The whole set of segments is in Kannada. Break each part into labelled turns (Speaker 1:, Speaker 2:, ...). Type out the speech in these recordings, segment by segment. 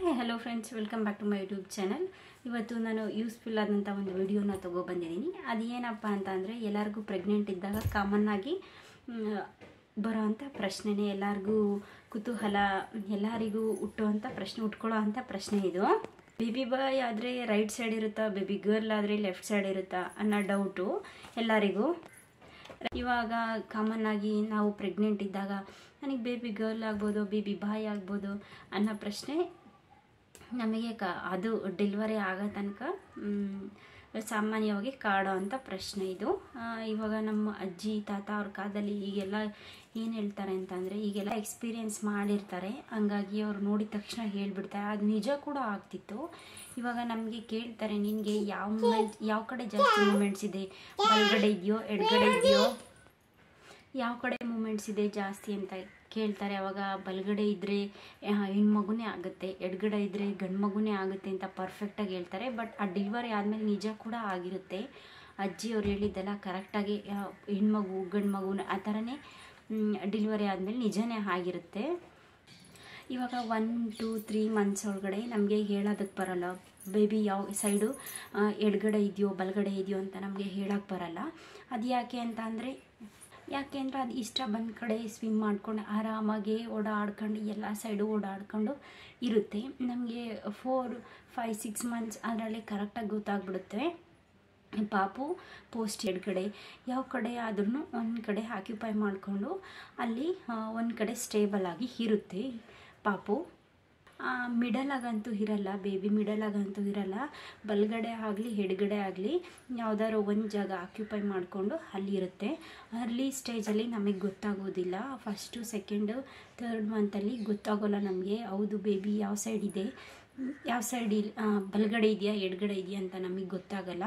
Speaker 1: Hi hello friends, welcome back to my YouTube channel. ಇವತ್ತು ನಾನು ಯೂಸ್ಫುಲ್ ಆದಂಥ ಒಂದು ವಿಡಿಯೋನ ತೊಗೊಬಂದಿದ್ದೀನಿ. ಅದು ಏನಪ್ಪ ಅಂತ ಅಂದರೆ, ಎಲ್ಲರಿಗೂ ಪ್ರೆಗ್ನೆಂಟ್ ಇದ್ದಾಗ ಕಾಮನ್ನಾಗಿ ಬರೋ ಅಂಥ ಪ್ರಶ್ನೆನೇ, ಎಲ್ಲರಿಗೂ ಕುತೂಹಲ, ಎಲ್ಲರಿಗೂ ಹುಟ್ಟುವಂಥ ಪ್ರಶ್ನೆ, ಉಟ್ಕೊಳ್ಳೋ ಅಂಥ ಪ್ರಶ್ನೆ ಇದು. ಬೇಬಿ ಬಾಯ್ ಆದರೆ ರೈಟ್ ಸೈಡ್ ಇರುತ್ತಾ, ಬೇಬಿ ಗರ್ಲ್ ಆದರೆ ಲೆಫ್ಟ್ ಸೈಡ್ ಇರುತ್ತಾ ಅನ್ನೋ ಡೌಟು ಎಲ್ಲರಿಗೂ. ಇವಾಗ ಕಾಮನ್ನಾಗಿ ನಾವು ಪ್ರೆಗ್ನೆಂಟ್ ಇದ್ದಾಗ ನನಗೆ ಬೇಬಿ ಗರ್ಲ್ ಆಗ್ಬೋದು, ಬೇಬಿ ಬಾಯ್ ಆಗ್ಬೋದು ಅನ್ನೋ ಪ್ರಶ್ನೆ ನಮಗೆ ಅದು ಡೆಲಿವರಿ ಆಗೋ ತನಕ ಸಾಮಾನ್ಯವಾಗಿ ಕಾಡೋ ಅಂಥ ಪ್ರಶ್ನೆ ಇದು. ಇವಾಗ ನಮ್ಮ ಅಜ್ಜಿ ತಾತ ಅವ್ರ ಕಾಲದಲ್ಲಿ ಈಗೆಲ್ಲ ಏನು ಹೇಳ್ತಾರೆ ಅಂತಂದರೆ, ಈಗೆಲ್ಲ ಎಕ್ಸ್ಪೀರಿಯೆನ್ಸ್ ಮಾಡಿರ್ತಾರೆ, ಹಂಗಾಗಿ ಅವ್ರು ನೋಡಿದ ತಕ್ಷಣ ಹೇಳ್ಬಿಡ್ತಾರೆ. ಅದು ನಿಜ ಕೂಡ ಆಗ್ತಿತ್ತು. ಇವಾಗ ನಮಗೆ ಕೇಳ್ತಾರೆ, ನಿನಗೆ ಯಾವ ಕಡೆ ಜಾಸ್ತಿ ಮೂಮೆಂಟ್ಸ್ ಇದೆ, ಬಲಗಡೆ ಇದೆಯೋ ಎಡಗಡೆ ಇದೆಯೋ, ಯಾವ ಕಡೆ ಮೂಮೆಂಟ್ಸ್ ಇದೆ ಜಾಸ್ತಿ ಅಂತ ಕೇಳ್ತಾರೆ. ಅವಾಗ ಬಲಗಡೆ ಇದ್ದರೆ ಹೆಣ್ಮಗುನೇ ಆಗುತ್ತೆ, ಎಡಗಡೆ ಇದ್ದರೆ ಗಂಡು ಮಗುನೇ ಆಗುತ್ತೆ ಅಂತ ಪರ್ಫೆಕ್ಟಾಗಿ ಹೇಳ್ತಾರೆ. ಬಟ್ ಆ ಡೆಲಿವರಿ ಆದಮೇಲೆ ನಿಜ ಕೂಡ ಆಗಿರುತ್ತೆ. ಅಜ್ಜಿಯವ್ರು ಹೇಳಿದ್ದೆಲ್ಲ ಕರೆಕ್ಟಾಗಿ ಹೆಣ್ಮಗು ಗಂಡು ಮಗು ಆ ಥರನೇ ಡೆಲಿವರಿ ಆದಮೇಲೆ ನಿಜನೇ ಆಗಿರುತ್ತೆ. ಇವಾಗ 1, 2, 3 ಮಂತ್ಸ್ ಒಳಗಡೆ ನಮಗೆ ಹೇಳೋದಕ್ಕೆ ಬರೋಲ್ಲ, ಬೇಬಿ ಯಾವ ಸೈಡು ಎಡಗಡೆ ಇದೆಯೋ ಬಲಗಡೆ ಇದೆಯೋ ಅಂತ ನಮಗೆ ಹೇಳೋಕ್ಕೆ ಬರೋಲ್ಲ. ಅದು ಯಾಕೆ ಅಂದರೆ ಅದು ಇಷ್ಟ ಬಂದ ಕಡೆ ಸ್ವಿಮ್ ಮಾಡ್ಕೊಂಡು ಆರಾಮಾಗಿ ಓಡಾಡ್ಕೊಂಡು ಎಲ್ಲ ಸೈಡು ಓಡಾಡ್ಕೊಂಡು ಇರುತ್ತೆ. ನಮಗೆ 4, 5, 6 ಮಂತ್ಸ್ ಅದರಲ್ಲಿ ಕರೆಕ್ಟಾಗಿ ಗೊತ್ತಾಗ್ಬಿಡುತ್ತೆ. ಪಾಪು ಪೋಸ್ಟ್ ಎಡಗಡೆ ಯಾವ ಕಡೆ ಆದ್ರೂ ಒಂದು ಕಡೆ ಆಕ್ಯುಪೈ ಮಾಡಿಕೊಂಡು ಅಲ್ಲಿ ಒಂದು ಕಡೆ ಸ್ಟೇಬಲ್ ಆಗಿ ಇರುತ್ತೆ ಪಾಪು. ಮಿಡಲಾಗಂತೂ ಇರಲ್ಲ, ಬೇಬಿ ಮಿಡಲಾಗಂತೂ ಇರಲ್ಲ. ಬಲಗಡೆ ಆಗಲಿ ಎಡಗಡೆ ಆಗಲಿ ಯಾವುದಾದ್ರು ಒಂದು ಜಾಗ ಆಕ್ಯುಪೈ ಮಾಡಿಕೊಂಡು ಅಲ್ಲಿರುತ್ತೆ. ಅರ್ಲಿ ಸ್ಟೇಜಲ್ಲಿ ನಮಗೆ ಗೊತ್ತಾಗೋದಿಲ್ಲ. 1st, 2nd, 3rd ಮಂತಲ್ಲಿ ಗೊತ್ತಾಗೋಲ್ಲ ನಮಗೆ, ಹೌದು ಬೇಬಿ ಯಾವ ಸೈಡ್ ಇದೆ, ಯಾವ ಸೈಡ್ ಬಲಗಡೆ ಇದೆಯಾ ಎಡಗಡೆ ಇದೆಯಾ ಅಂತ ನಮಗೆ ಗೊತ್ತಾಗಲ್ಲ.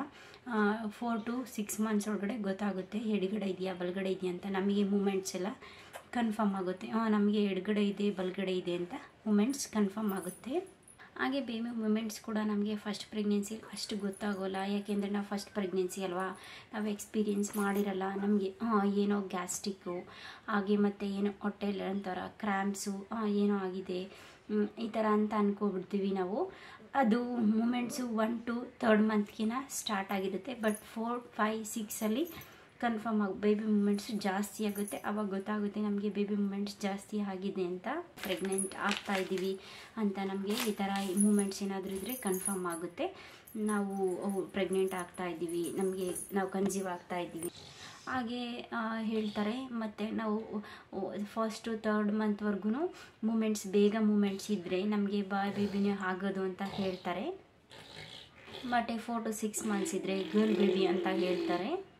Speaker 1: 4 to 6 ಮಂತ್ಸ್ ಒಳಗಡೆ ಗೊತ್ತಾಗುತ್ತೆ, ಎಡಗಡೆ ಇದೆಯಾ ಬಲಗಡೆ ಇದೆಯಾ ಅಂತ ನಮಗೆ ಮೂಮೆಂಟ್ಸ್ ಎಲ್ಲ ಕನ್ಫರ್ಮ್ ಆಗುತ್ತೆ. ನಮಗೆ ಎಡಗಡೆ ಇದೆ ಬಲಗಡೆ ಇದೆ ಅಂತ ಮೂಮೆಂಟ್ಸ್ ಕನ್ಫರ್ಮ್ ಆಗುತ್ತೆ. ಹಾಗೆ ಬೇಬಿ ಮೂಮೆಂಟ್ಸ್ ಕೂಡ ನಮಗೆ ಫಸ್ಟ್ ಪ್ರೆಗ್ನೆನ್ಸಿ ಅಷ್ಟು ಗೊತ್ತಾಗೋಲ್ಲ. ಯಾಕೆಂದರೆ ನಾವು ಫಸ್ಟ್ ಪ್ರೆಗ್ನೆನ್ಸಿ ಅಲ್ವಾ, ನಾವು ಎಕ್ಸ್ಪೀರಿಯೆನ್ಸ್ ಮಾಡಿರಲ್ಲ. ನಮಗೆ ಏನೋ ಗ್ಯಾಸ್ಟ್ರಿಕ್ಕು ಹಾಗೆ ಮತ್ತು ಏನೋ ಹೊಟ್ಟೆಲಿ ಒಂಥರ ಕ್ರ್ಯಾಂಪ್ಸು ಏನೋ ಆಗಿದೆ ಈ ಥರ ಅಂತ ಅಂದ್ಕೊಬಿಡ್ತೀವಿ ನಾವು. ಅದು ಮೂಮೆಂಟ್ಸು 1 to 3rd ಮಂತ್ಗಿನ ಸ್ಟಾರ್ಟ್ ಆಗಿರುತ್ತೆ. ಬಟ್ 4, 5, 6ಅಲ್ಲಿ ಕನ್ಫರ್ಮ್ ಬೇಬಿ ಮೂಮೆಂಟ್ಸ್ ಜಾಸ್ತಿ ಆಗುತ್ತೆ. ಆವಾಗ ಗೊತ್ತಾಗುತ್ತೆ ನಮಗೆ ಬೇಬಿ ಮೂಮೆಂಟ್ಸ್ ಜಾಸ್ತಿ ಆಗಿದೆ ಅಂತ, ಪ್ರೆಗ್ನೆಂಟ್ ಆಗ್ತಾ ಇದ್ದೀವಿ ಅಂತ. ನಮಗೆ ಈ ಥರ ಮೂಮೆಂಟ್ಸ್ ಏನಾದರೂ ಇದ್ದರೆ ಕನ್ಫರ್ಮ್ ಆಗುತ್ತೆ, ನಾವು ಪ್ರೆಗ್ನೆಂಟ್ ಆಗ್ತಾ ಇದ್ದೀವಿ, ನಾವು ಕನ್ಸೀವ್ ಆಗ್ತಾ ಇದ್ದೀವಿ ಹಾಗೆ ಹೇಳ್ತಾರೆ. ಮತ್ತು ನಾವು 1st to 3rd ಮಂತ್ವರೆಗೂ ಬೇಗ ಮೂಮೆಂಟ್ಸ್ ಇದ್ದರೆ ನಮಗೆ ಬೇಬಿನೇ ಆಗೋದು ಅಂತ ಹೇಳ್ತಾರೆ. ಮತ್ತು 4 to 6 ಮಂತ್ಸ್ ಇದ್ದರೆ ಗರ್ಲ್ ಬೇಬಿ ಅಂತ ಹೇಳ್ತಾರೆ.